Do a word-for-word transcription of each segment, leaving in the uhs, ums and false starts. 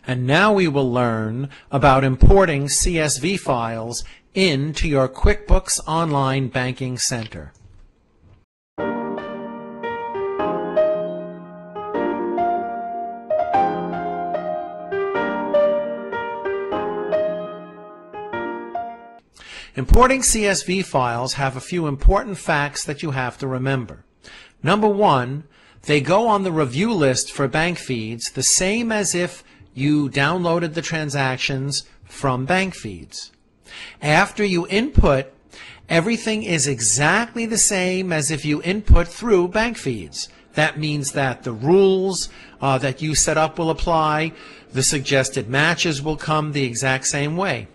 And now we will learn about importing C S V files into your QuickBooks Online Banking Center. Importing C S V files have a few important facts that you have to remember. Number one, they go on the review list for bank feeds the same as if you downloaded the transactions from bank feeds. After you input, everything is exactly the same as if you input through bank feeds. That means that the rules uh, that you set up will apply, the suggested matches will come the exact same way.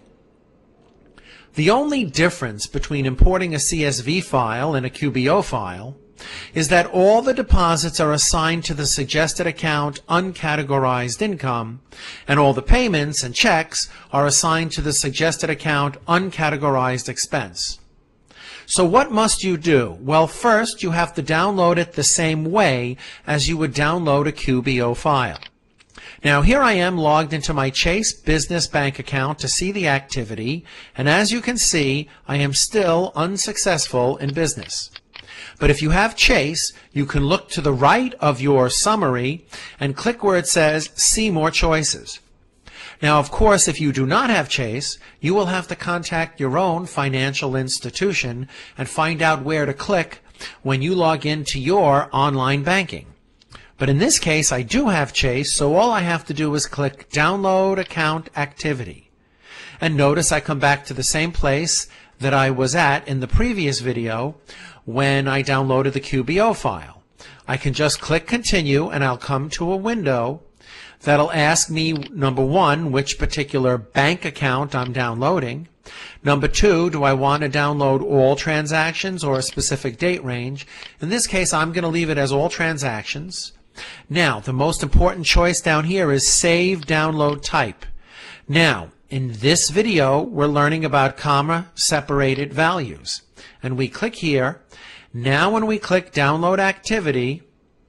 The only difference between importing a C S V file and a Q B O file is that all the deposits are assigned to the suggested account uncategorized income, and all the payments and checks are assigned to the suggested account uncategorized expense. So what must you do? Well, first you have to download it the same way as you would download a Q B O file. Now here I am logged into my Chase business bank account to see the activity, and as you can see, I am still unsuccessful in business. But if you have Chase, you can look to the right of your summary and click where it says See More Choices. Now, of course, if you do not have Chase, you will have to contact your own financial institution and find out where to click when you log into your online banking. But in this case, I do have Chase, so all I have to do is click Download Account Activity. And notice I come back to the same place that I was at in the previous video when I downloaded the Q B O file. I can just click Continue and I'll come to a window that'll ask me, number one, which particular bank account I'm downloading. Number two, do I want to download all transactions or a specific date range? In this case, I'm going to leave it as all transactions. Now, the most important choice down here is Save Download Type. Now, in this video, we're learning about comma-separated values. And we click here. Now when we click Download Activity,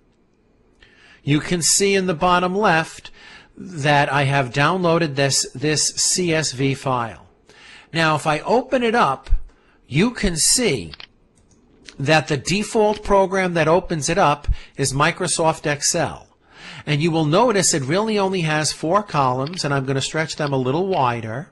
you can see in the bottom left that I have downloaded this, this C S V file. Now if I open it up, you can see that the default program that opens it up is Microsoft Excel. And you will notice it really only has four columns, and I'm going to stretch them a little wider.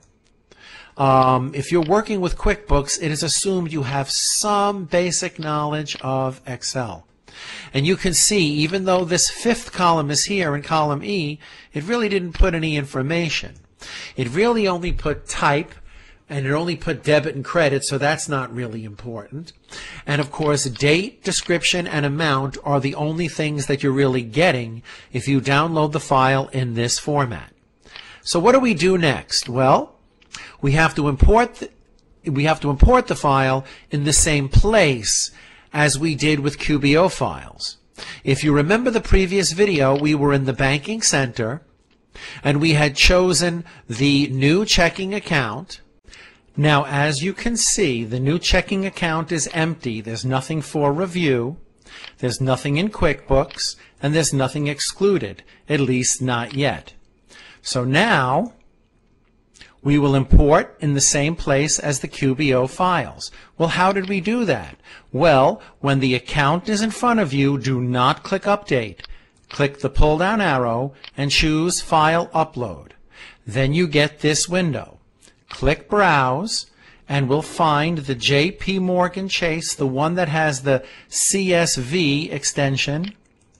Um, if you're working with QuickBooks, it is assumed you have some basic knowledge of Excel. And you can see, even though this fifth column is here in column E, it really didn't put any information. It really only put type, and it only put debit and credit, so that's not really important. And of course, date, description, and amount are the only things that you're really getting if you download the file in this format. So what do we do next? Well, we have to import the, we have to import the file in the same place as we did with Q B O files. If you remember the previous video, we were in the banking center and we had chosen the new checking account. Now, as you can see, the new checking account is empty. There's nothing for review, there's nothing in QuickBooks, and there's nothing excluded, at least not yet. So now we will import in the same place as the Q B O files. Well, how did we do that? Well, when the account is in front of you, do not click Update. Click the pull-down arrow and choose File Upload. Then you get this window. Click Browse, and we'll find the J P Morgan Chase, the one that has the C S V extension.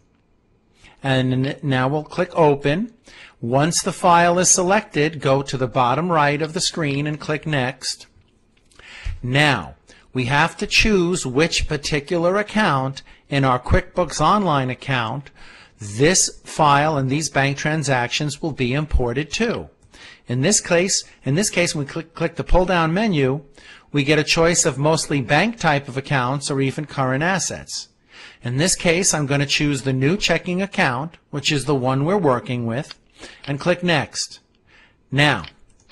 And now we'll click Open. Once the file is selected, go to the bottom right of the screen and click Next. Now, we have to choose which particular account in our QuickBooks Online account this file and these bank transactions will be imported to. In this case, in this case, when we click, click the pull-down menu, we get a choice of mostly bank type of accounts or even current assets. In this case, I'm going to choose the new checking account, which is the one we're working with, and click Next. Now,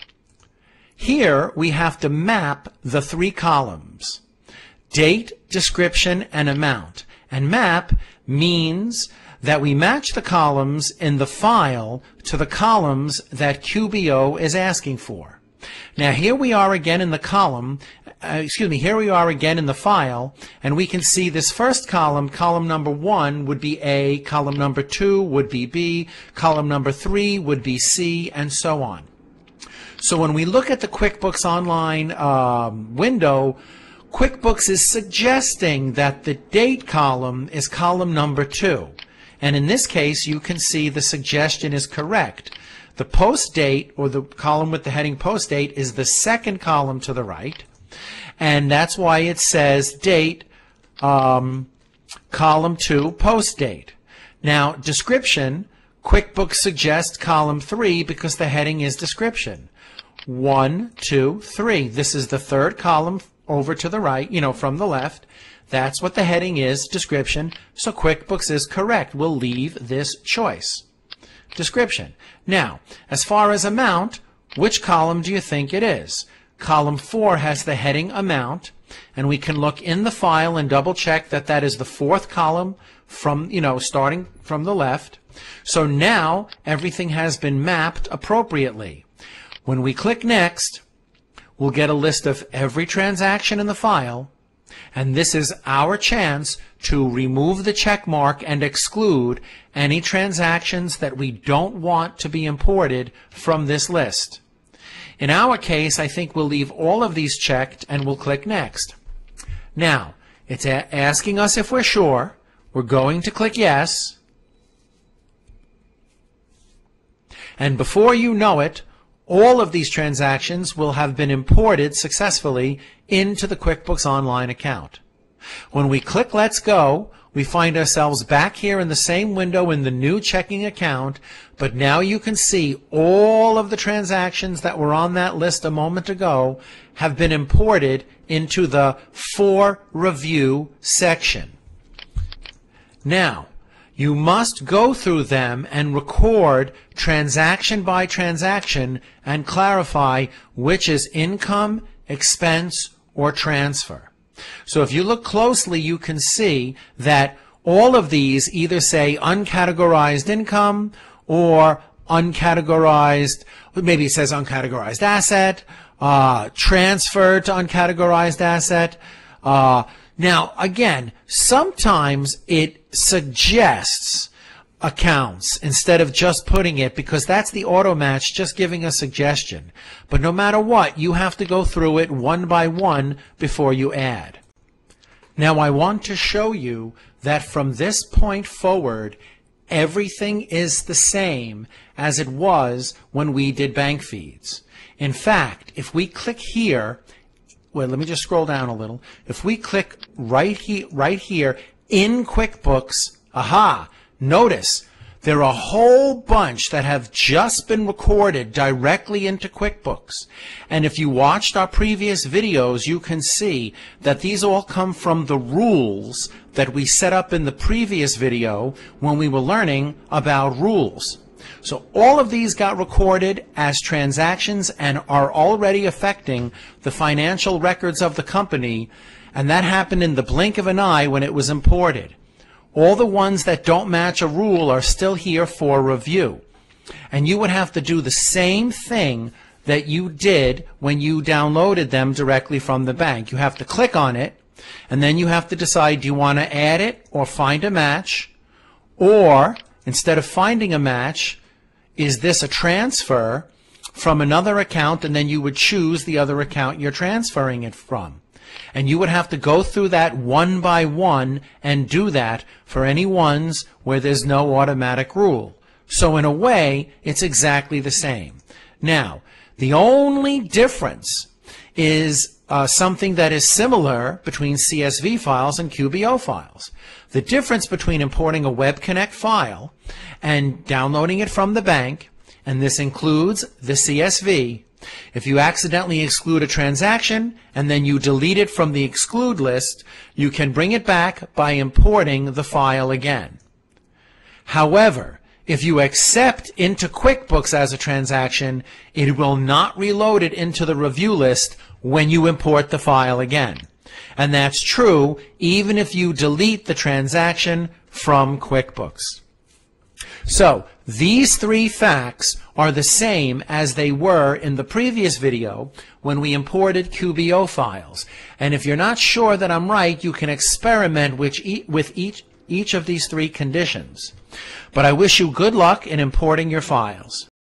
here we have to map the three columns, date, description, and amount. And map means that we match the columns in the file to the columns that Q B O is asking for. Now here we are again in the column, uh, excuse me, here we are again in the file, and we can see this first column, column number one would be A, column number two would be B, column number three would be C, and so on. So when we look at the QuickBooks Online um, window, QuickBooks is suggesting that the date column is column number two. And in this case, you can see the suggestion is correct. The post date, or the column with the heading post date, is the second column to the right. And that's why it says date, um, column two, post date. Now, description, QuickBooks suggests column three because the heading is description. One, two, three. This is the third column over to the right, you know, from the left. That's what the heading is, description. So QuickBooks is correct. We'll leave this choice. Description. Now, as far as amount, which column do you think it is? Column four has the heading amount, and we can look in the file and double check that that is the fourth column from, you know, starting from the left. So now everything has been mapped appropriately. When we click Next, we'll get a list of every transaction in the file, and this is our chance to remove the check mark and exclude any transactions that we don't want to be imported from this list. In our case, I think we'll leave all of these checked and we'll click Next. Now, it's a- asking us if we're sure. We're going to click Yes. And before you know it, all of these transactions will have been imported successfully into the QuickBooks Online account. When we click Let's Go, we find ourselves back here in the same window in the new checking account, but now you can see all of the transactions that were on that list a moment ago have been imported into the For Review section. Now, you must go through them and record transaction by transaction and clarify which is income, expense, or transfer. So if you look closely, you can see that all of these either say uncategorized income or uncategorized, maybe it says uncategorized asset, uh, transfer to uncategorized asset. Uh, now, again, sometimes it suggests accounts instead of just putting it, because that's the auto match just giving a suggestion. But no matter what, you have to go through it one by one before you add. Now I want to show you that from this point forward, everything is the same as it was when we did bank feeds. In fact, if we click here, well, let me just scroll down a little. If we click right here, right here in QuickBooks, aha, notice there are a whole bunch that have just been recorded directly into QuickBooks. And if you watched our previous videos, you can see that these all come from the rules that we set up in the previous video when we were learning about rules. So all of these got recorded as transactions and are already affecting the financial records of the company, and that happened in the blink of an eye when it was imported. All the ones that don't match a rule are still here for review. And you would have to do the same thing that you did when you downloaded them directly from the bank. You have to click on it, and then you have to decide, do you want to add it or find a match? Or, instead of finding a match, is this a transfer from another account, and then you would choose the other account you're transferring it from. And you would have to go through that one by one and do that for any ones where there's no automatic rule. So in a way, it's exactly the same. Now, the only difference is uh, something that is similar between C S V files and Q B O files. The difference between importing a Web Connect file and downloading it from the bank, and this includes the C S V. If you accidentally exclude a transaction and then you delete it from the exclude list, you can bring it back by importing the file again. However, if you accept into QuickBooks as a transaction, it will not reload it into the review list when you import the file again. And that's true even if you delete the transaction from QuickBooks. So these three facts are the same as they were in the previous video when we imported Q B O files. And if you're not sure that I'm right, you can experiment with each, with each, each of these three conditions. But I wish you good luck in importing your files.